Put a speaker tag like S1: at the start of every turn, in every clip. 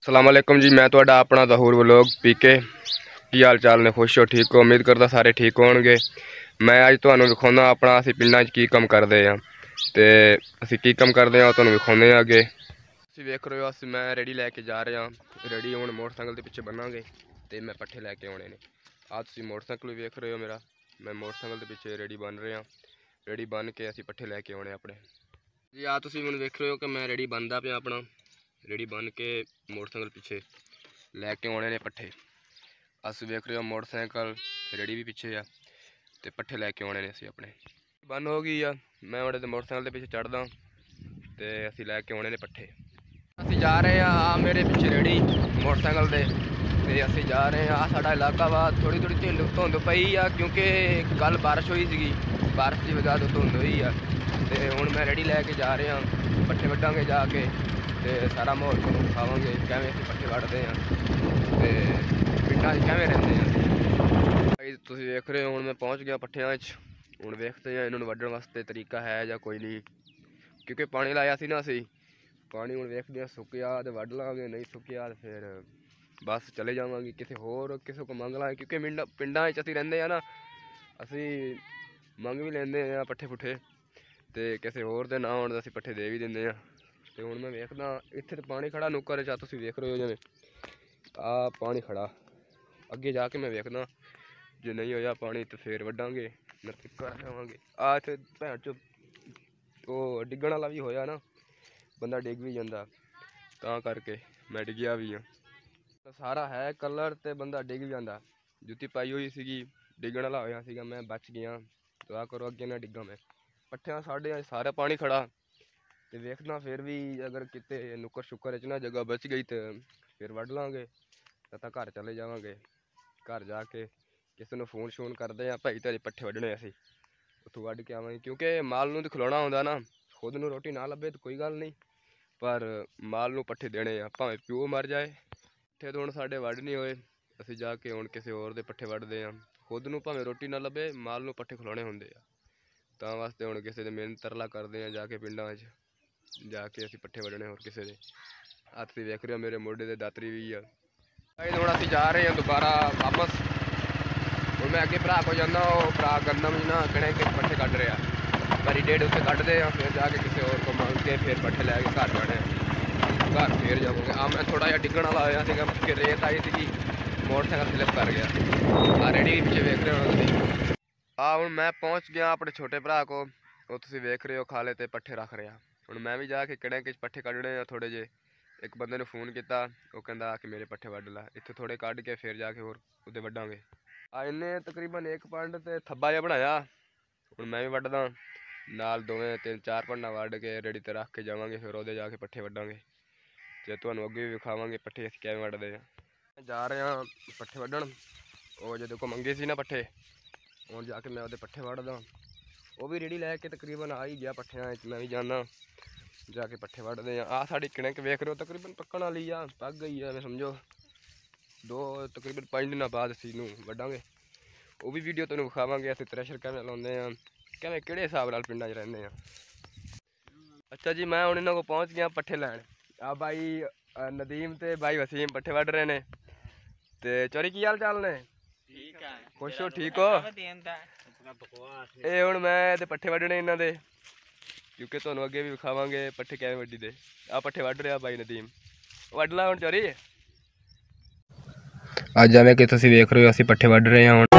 S1: ਸਲਾਮ ਅਲੈਕੁਮ जी, मैं ਤੁਹਾਡਾ अपना ज़हूर व्लॉग पीके। की हाल चाल ने? खुश हो? ठीक हो? उम्मीद करता सारे ठीक होणगे। मैं अज तुहानू विखाउंदा अपना असीं पिंडां 'च की काम करदे आ ते असीं की काम करदे आ तुहानू विखाउंदे आ अगे। तुसीं वेख रहे हो मैं रेडी लैके जा रहा। रेडी हुण मोटरसाइकिल के पिछे बन्नांगे ते मैं पट्ठे लैके आने ने। तुसीं मोटरसाइकिल भी वेख रहे हो मेरा, मैं मोटरसाइकिल के पिछे रेडी बन रहा। रेडी बन के असीं पट्ठे लैके आने अपने जी। तुसीं हुण वेख रहे हो कि मैं रेडी बनदा पिया अपना। रेडी बन के मोटरसाइकिल पिछे लैके आने ने पट्ठे। अस वेख रहे हो मोटरसाइकिल रेडी भी पिछे आ ते पट्ठे लैके आने ने असीं अपने। बन हो गई आ, मैं उहदे ते मोटरसाइकिल के पिछे चढ़दा ते असीं लैके आने ने पट्ठे। असीं जा रहे हैं मेरे पिछे रेडी मोटरसाइकिल ते असीं जा रहे हैं। साडा इलाका वा थोड़ी थोड़ी धुंध पई आ क्योंकि कल बारिश हुई सी। बारिश की वजह तो धुंध हुई आ ते हुण मैं रेडी लैके जा रहा पट्ठे वड्डांगे जाके ते सारा माहौल तुहानू दिखावांगे किवें असीं पट्ठे वड्डदे आ ते पिंडां 'च किवें रहिंदे आ। तुसीं वेख रहे हो हुण मैं पहुँच गया पट्ठियां 'च। हुण वेखदे आ इन्हां नूं वड्डण वास्ते तरीका है जां कोई नहीं, क्योंकि पानी लाया सी ना असीं। पानी हुण वेखदे आ सुक्किया ते वड्ड लांगे, नहीं सुक्किया ते फिर बस चले जावांगे किसी होर किसी को मंग लांगे, क्योंकि पिंडां 'च असीं रहिंदे आ ना, असीं मंग भी लैंदे आ पट्ठे पुट्ठे ते किसी होर दे ना होण तां असीं पट्ठे दे भी दिंदे आ। तो हुण मैं वेखदा इत्थे तो पानी खड़ा नुक्कर च, तुसीं वेख रहे हो जिवें पानी खड़ा। अगे जाके मैं वेखदा जे नहीं होया पानी तो फिर वड्डांगे नरतिक्का जावांगे। इत्थे भैन चो ओह डिग्गण वाला भी होया ना, बंदा डिग भी जांदा, तां करके मैं डिग्गिया भी हाँ। सारा है कलर ते बंदा डिग जांदा। जुत्ती पाई हुई सीगी, डिग्गण वाला होया सीगा, मैं बच गया। दुआ करो अगे ना डिग्गा मैं। पट्ठियां साढ़े सारा पानी खड़ा ते वेखना फिर भी अगर किते नुक्कर शुक्कर च ना जगह बच गई तो फिर वड्ड लांगे, तां घर चले जावांगे। घर जाके किसी नूं फोन शोन करदे आ, भाई तेरे पट्ठे वड्डणे असीं उत्थों वड्ड के आवांगे, क्योंकि माल नूं तो खिलाउणा हुंदा ना। खुद नूं रोटी ना लभे तो कोई गल नहीं, पर माल नूं पट्ठे देने आ, भावें प्यो मर जाए। पट्ठे तो हुण साडे वड्ड नहीं होए, असीं जाके हुण किसी होर दे पट्ठे वड्डदे आ। खुद नूं भावें रोटी ना लभे, माल नूं पट्ठे खिलाउणे हुंदे आ, तां वास्ते हुण किसी दे मिहनत तरला करदे आ जाके पिंडां 'च जाके असीं पट्ठे वड्डणे होर किसी दे। तुसीं वेख रहे हो मेरे मोढे ते दातरी भी आ। हुण असीं जा रहे हैं दोबारा वापस। हुण मैं अगे भरा को जाना, वो भरा गंदम ना कणे के पट्ठे कड्ढ रहा। बारी डेढ़ उत्थे कड्ढदे आ, फिर जाके किसी होर को मंग के फिर पट्ठे लैके घर जाने घर फिर जावांगे। मैं थोड़ा जिहा डिग्गण वाला होया सीगा कि रेत आई सीगी, मोटरसाइकिल स्लिप कर गया। रेडी भी पिछे वेख रहे हो तुसीं। हुण मैं पहुँच गया अपने छोटे भरा को, वो तुसीं वेख रहे हो खाले ते पट्ठे रख रहा। हुण मैं भी जाके कड़े के पट्ठे कड्ढने आ थोड़े जे। एक बंदे ने फोन किया, वो कहंदा कि मेरे पट्ठे वड्ड ला, इत्थे थोड़े कड्ढ के फिर जाके होर उदे वड्डांगे। इन्हें तकरीबन एक पंड ते थब्बा जिहा बनाया। हुण मैं भी वड्डदा नाल, दोवें तीन चार पंडां वड्ड के रेड़ी ते रख के जावांगे, फिर उहदे जाके पट्ठे वड्डांगे ते तुहानू अगे भी विखावांगे पट्ठे असीं किवें वड्डदे आ। जा रहे हैं पट्ठे वड्डण। वो जो देखो मंगे सी ना पट्ठे, हुण जाके मैं उहदे पट्ठे वड्डदा। वो भी रेड़ी लैके तकरीबन आ ही गया पट्ठियां, मैं भी जाना जाके पट्ठे वड्डदे आ। साड़ी कणक वेख रहे हो तकरीबन पक्कण वाली आ, पक गई है समझो। तकरीबन 5 दिनों बाद असीं इहनूं वड्डांगे। वो भी वीडियो तुहानू विखावांगे असीं थ्रैशर किवें लाउंदे आ, किवें किहड़े हिसाब नाल पिंडां 'च रहिंदे आ। अच्छा जी, मैं हुण इन्हां कोल पहुँच गया पट्ठे लैण। बाई नदीम ते बाई वसीम पट्ठे वड्ड रहे ने। ते चोरी की हाल चाल ने? खुश हो? ठीक हो? हुण मैं ते पट्ठे वड्डणे इन्हां दे, क्योंकि तुहानू अगे भी विखावांगे पट्ठे किवें वड्डी दे। पट्ठे वड्ड रहा बाई नदीम, वड्ड ला हुण चोरी। जिवें कि तुसीं वेख रहे हो असीं पट्ठे वड्ड रहे हुण।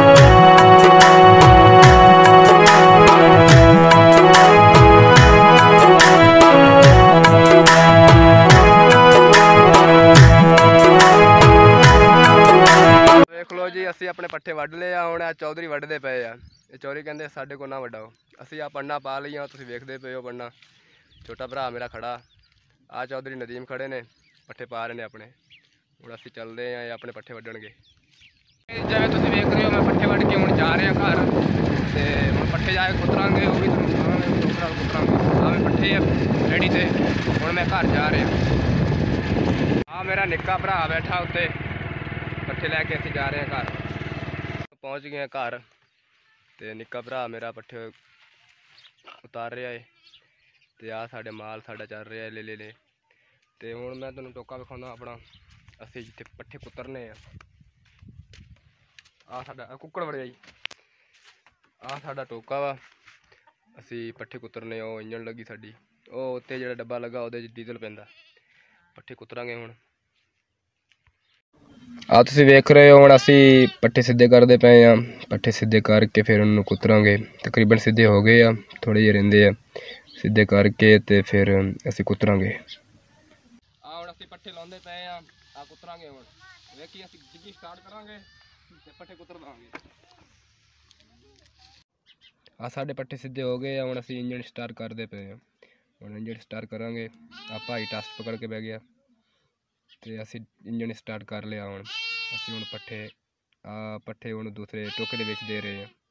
S1: देख लो जी, असीं अपने पट्ठे वड्ड ले आ। हुण चौधरी वड्डदे पे आ। चौधरी कहंदे साडे कोल ना वड्डाओ। असीं पन्ना पा लईआं, तुसीं वेखदे पे हो पन्ना। छोटा भरा मेरा खड़ा, चौधरी नदीम खड़े ने पट्ठे पा रहे ने अपने। हुण असीं चलदे आ, अपने पट्ठे वड्डणगे। जिवें तुसीं वेख रहे हो मैं पट्ठे वड्ड के हुण जा रहा घर ते हुण पट्ठे जाके कुतरांगे, वो भी तुहानू दिखावांगे कुतरांगे। पट्ठे रेडी ते हुण मैं घर जा रहा। मेरा निक्का भरा बैठा उत्ते, पट्ठे लैके असीं जा रहे हैं घर। पहुँच गए घर ते निक्का भरा मेरा पट्ठे उतार रहा है ते साडे माल साडा चल रहा है ले। तो हुण मैं तुहानूं टोका विखाउंदा अपना असीं जिथे पट्ठे कुतरने आ साडा कुक्कड़ वड़िया जी। आ साडा टोका वा, असीं पट्ठे कुतरने। ओ इंजन लगी साडी, ओ उत्ते जिहड़ा डब्बा लगा उहदे च डीजल पैंदा। पट्ठे कुतरांगे हुण। आ तुसीं वेख रहे हो हुण असीं पट्ठे सीधे करदे पए आ। पट्ठे सीधे करके फिर उन्होंने कुतरांगे। तकरीबन सीधे हो गए आ, थोड़े जिहे रहिंदे आ। सीधे करके ते फिर असीं कुतरांगे। आ हुण असीं पट्ठे लाउंदे पए आ कुतरांगे हुण। वेखी असीं डिग्गी स्टार्ट करांगे ते पट्ठे कुतर दांगे। आ साडे पट्ठे सीधे हो गए आ। हुण असीं इंजन स्टार्ट करदे पए आ। हुण इंजन स्टार्ट करांगे। आ भाई टस्ट पकड़ के बह गया ते असीं इंजन स्टार्ट कर लिया। हुण असीं हुण पट्ठे हुण दूसरे टोके दे विच दे रहे आ।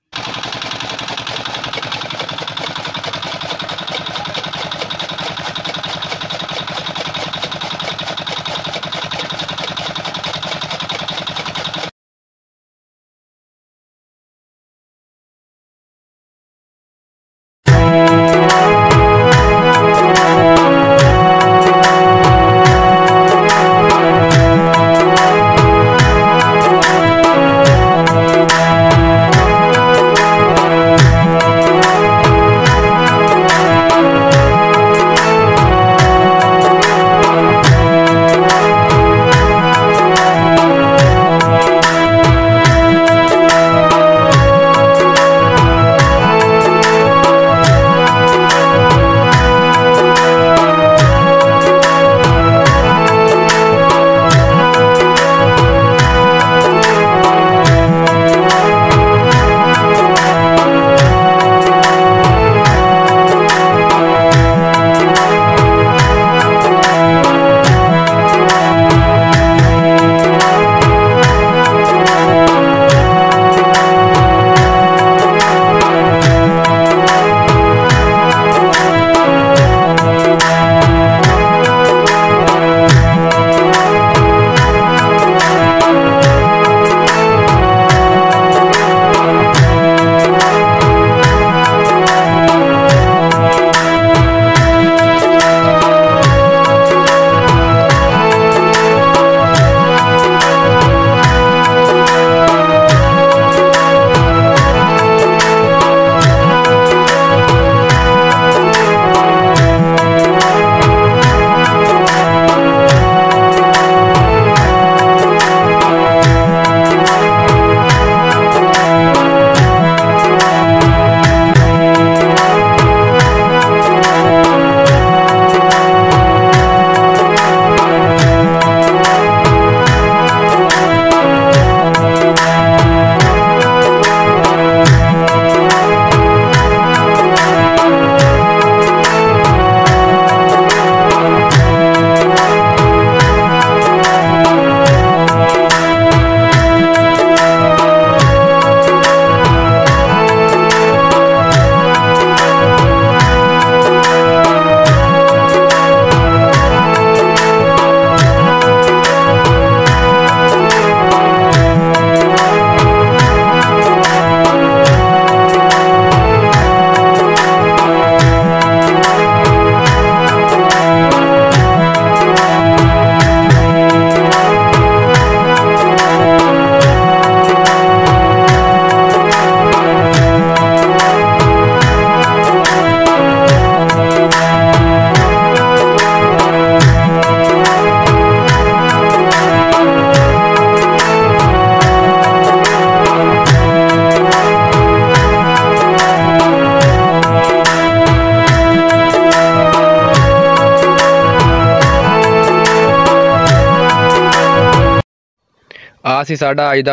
S1: ਅਸੀਂ ਸਾਡਾ ਅੱਜ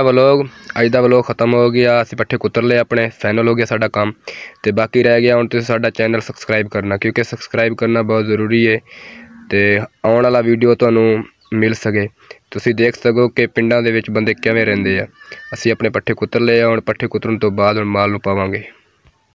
S1: ਦਾ ਵਲੋਗ ਖਤਮ ਹੋ ਗਿਆ। ਅਸੀਂ ਪੱਠੇ ਕੁਤਰ ਲਏ ਆਪਣੇ, ਫਾਈਨਲ ਹੋ ਗਿਆ ਸਾਡਾ ਕੰਮ। ਤੇ ਬਾਕੀ ਰਹਿ ਗਿਆ ਹੁਣ ਤੁਸੀਂ ਸਾਡਾ ਚੈਨਲ ਸਬਸਕ੍ਰਾਈਬ ਕਰਨਾ, ਕਿਉਂਕਿ ਸਬਸਕ੍ਰਾਈਬ ਕਰਨਾ ਬਹੁਤ ਜ਼ਰੂਰੀ ਹੈ ਤੇ ਆਉਣ ਵਾਲਾ ਵੀਡੀਓ ਤੁਹਾਨੂੰ ਮਿਲ ਸਕੇ, ਤੁਸੀਂ ਦੇਖ ਸਕੋ ਕਿ ਪਿੰਡਾਂ ਦੇ ਵਿੱਚ ਬੰਦੇ ਕਿਵੇਂ ਰਹਿੰਦੇ ਆ। ਅਸੀਂ ਆਪਣੇ ਪੱਠੇ ਕੁਤਰ ਲਏ ਆ, ਹੁਣ ਪੱਠੇ ਕੁਤਰਨ ਤੋਂ ਬਾਅਦ ਹੁਣ ਮਾਲ ਨੂੰ ਪਾਵਾਂਗੇ।